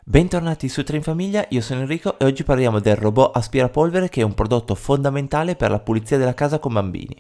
Bentornati su Train Famiglia, io sono Enrico e oggi parliamo del robot aspirapolvere, che è un prodotto fondamentale per la pulizia della casa con bambini.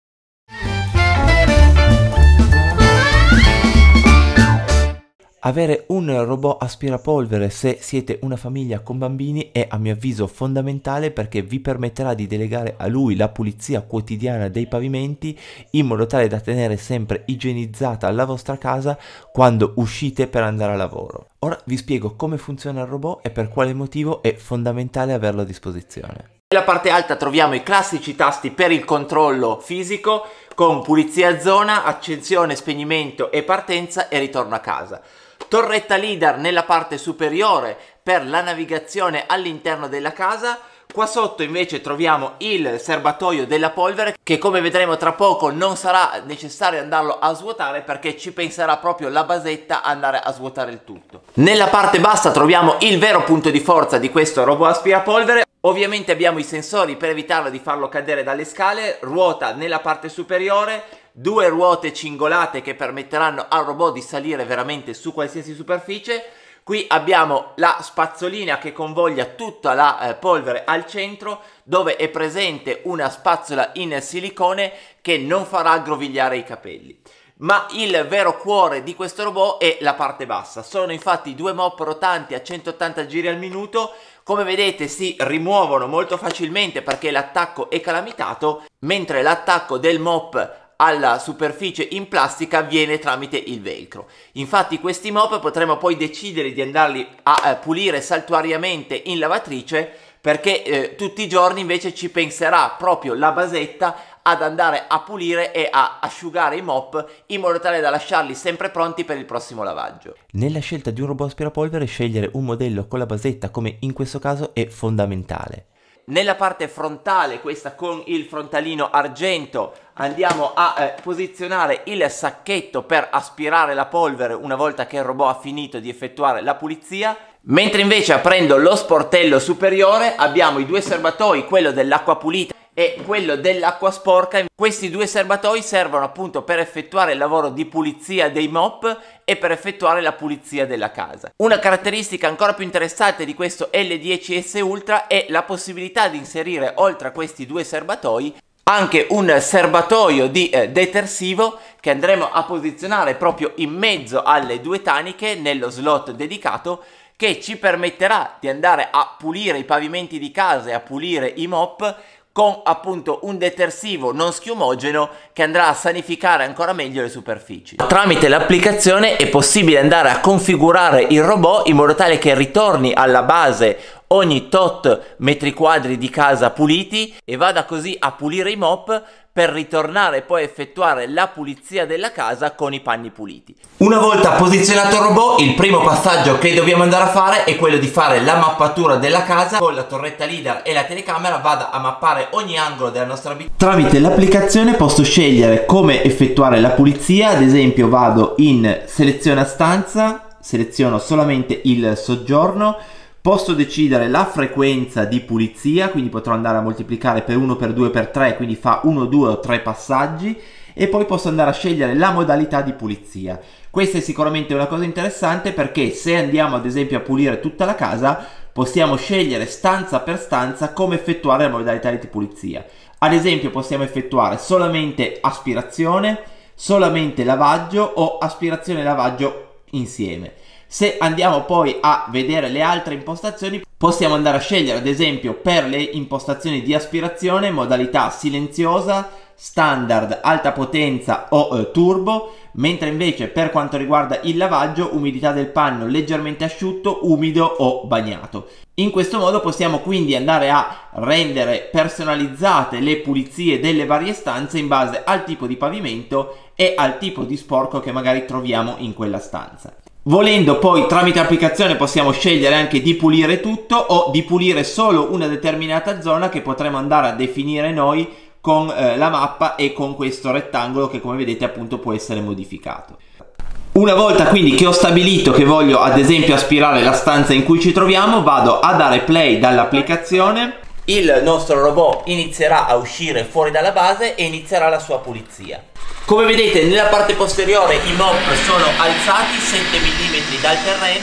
Avere un robot aspirapolvere se siete una famiglia con bambini è a mio avviso fondamentale, perché vi permetterà di delegare a lui la pulizia quotidiana dei pavimenti in modo tale da tenere sempre igienizzata la vostra casa quando uscite per andare a lavoro. Ora vi spiego come funziona il robot e per quale motivo è fondamentale averlo a disposizione. Nella parte alta troviamo i classici tasti per il controllo fisico con pulizia zona, accensione, spegnimento e partenza e ritorno a casa. Torretta LIDAR nella parte superiore per la navigazione all'interno della casa. Qua sotto invece troviamo il serbatoio della polvere, che come vedremo tra poco non sarà necessario andarlo a svuotare, perché ci penserà proprio la basetta a andare a svuotare il tutto. Nella parte bassa troviamo il vero punto di forza di questo robot aspirapolvere. Ovviamente abbiamo i sensori per evitare di farlo cadere dalle scale, ruota nella parte superiore, due ruote cingolate che permetteranno al robot di salire veramente su qualsiasi superficie. Qui abbiamo la spazzolina che convoglia tutta la polvere al centro, dove è presente una spazzola in silicone che non farà aggrovigliare i capelli. Ma il vero cuore di questo robot è la parte bassa. Sono infatti due mop rotanti a 180 giri al minuto. Come vedete si rimuovono molto facilmente perché l'attacco è calamitato, mentre l'attacco del mop alla superficie in plastica avviene tramite il velcro. Infatti questi mop potremo poi decidere di andarli a pulire saltuariamente in lavatrice, perché tutti i giorni invece ci penserà proprio la basetta ad andare a pulire e a asciugare i mop in modo tale da lasciarli sempre pronti per il prossimo lavaggio. Nella scelta di un robot aspirapolvere scegliere un modello con la basetta, come in questo caso, è fondamentale. Nella parte frontale, questa con il frontalino argento, andiamo a posizionare il sacchetto per aspirare la polvere una volta che il robot ha finito di effettuare la pulizia. Mentre invece, aprendo lo sportello superiore, abbiamo i due serbatoi, quello dell'acqua pulita e quello dell'acqua sporca. Questi due serbatoi servono appunto per effettuare il lavoro di pulizia dei mop e per effettuare la pulizia della casa. Una caratteristica ancora più interessante di questo L10S Ultra è la possibilità di inserire, oltre a questi due serbatoi, anche un serbatoio di detersivo che andremo a posizionare proprio in mezzo alle due taniche nello slot dedicato, che ci permetterà di andare a pulire i pavimenti di casa e a pulire i mop con appunto un detersivo non schiumogeno che andrà a sanificare ancora meglio le superfici. Tramite l'applicazione è possibile andare a configurare il robot in modo tale che ritorni alla base ogni tot metri quadri di casa puliti e vada così a pulire i mop per ritornare poi a effettuare la pulizia della casa con i panni puliti. Una volta posizionato il robot, il primo passaggio che dobbiamo andare a fare è quello di fare la mappatura della casa. Con la torretta LIDAR e la telecamera vado a mappare ogni angolo della nostra abitazione. Tramite l'applicazione posso scegliere come effettuare la pulizia. Ad esempio vado in seleziona stanza, seleziono solamente il soggiorno. Posso decidere la frequenza di pulizia, quindi potrò andare a moltiplicare per 1, per 2, per 3, quindi fa 1, 2 o 3 passaggi, e poi posso andare a scegliere la modalità di pulizia. Questa è sicuramente una cosa interessante, perché se andiamo ad esempio a pulire tutta la casa, possiamo scegliere stanza per stanza come effettuare la modalità di pulizia. Ad esempio possiamo effettuare solamente aspirazione, solamente lavaggio o aspirazione e lavaggio insieme. Se andiamo poi a vedere le altre impostazioni, possiamo andare a scegliere ad esempio per le impostazioni di aspirazione modalità silenziosa, standard, alta potenza o turbo, mentre invece per quanto riguarda il lavaggio, umidità del panno leggermente asciutto, umido o bagnato. In questo modo possiamo quindi andare a rendere personalizzate le pulizie delle varie stanze in base al tipo di pavimento e al tipo di sporco che magari troviamo in quella stanza. Volendo poi tramite applicazione possiamo scegliere anche di pulire tutto o di pulire solo una determinata zona, che potremo andare a definire noi con la mappa e con questo rettangolo che, come vedete, appunto può essere modificato. Una volta quindi che ho stabilito che voglio ad esempio aspirare la stanza in cui ci troviamo, vado a dare play dall'applicazione. Il nostro robot inizierà a uscire fuori dalla base e inizierà la sua pulizia. Come vedete nella parte posteriore i mop sono alzati 7 mm dal terreno,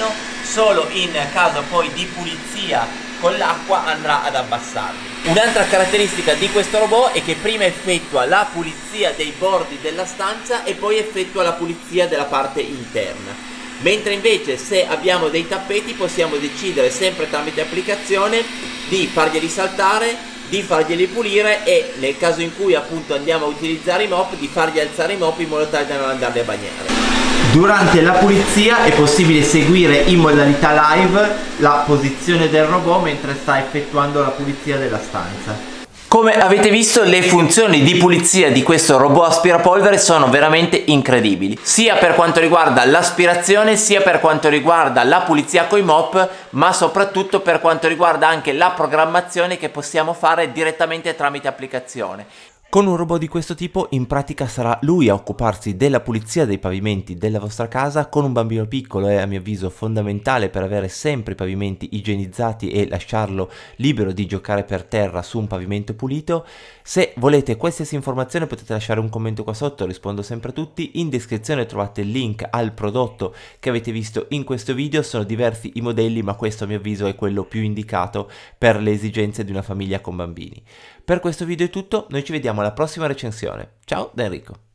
solo in caso poi di pulizia con l'acqua andrà ad abbassarli. Un'altra caratteristica di questo robot è che prima effettua la pulizia dei bordi della stanza e poi effettua la pulizia della parte interna. Mentre invece se abbiamo dei tappeti possiamo decidere sempre tramite applicazione di farglieli saltare, di farglieli pulire e nel caso in cui appunto andiamo a utilizzare i mop di fargli alzare i mop in modo tale da non andarli a bagnare. Durante la pulizia è possibile seguire in modalità live la posizione del robot mentre sta effettuando la pulizia della stanza. Come avete visto, le funzioni di pulizia di questo robot aspirapolvere sono veramente incredibili, sia per quanto riguarda l'aspirazione, sia per quanto riguarda la pulizia coi mop, ma soprattutto per quanto riguarda anche la programmazione che possiamo fare direttamente tramite applicazione. Con un robot di questo tipo in pratica sarà lui a occuparsi della pulizia dei pavimenti della vostra casa. Con un bambino piccolo è a mio avviso fondamentale per avere sempre i pavimenti igienizzati e lasciarlo libero di giocare per terra su un pavimento pulito. Se volete qualsiasi informazione potete lasciare un commento qua sotto, rispondo sempre a tutti. In descrizione trovate il link al prodotto che avete visto in questo video, sono diversi i modelli ma questo a mio avviso è quello più indicato per le esigenze di una famiglia con bambini. Per questo video è tutto, noi ci vediamo alla prossima recensione. Ciao da Enrico.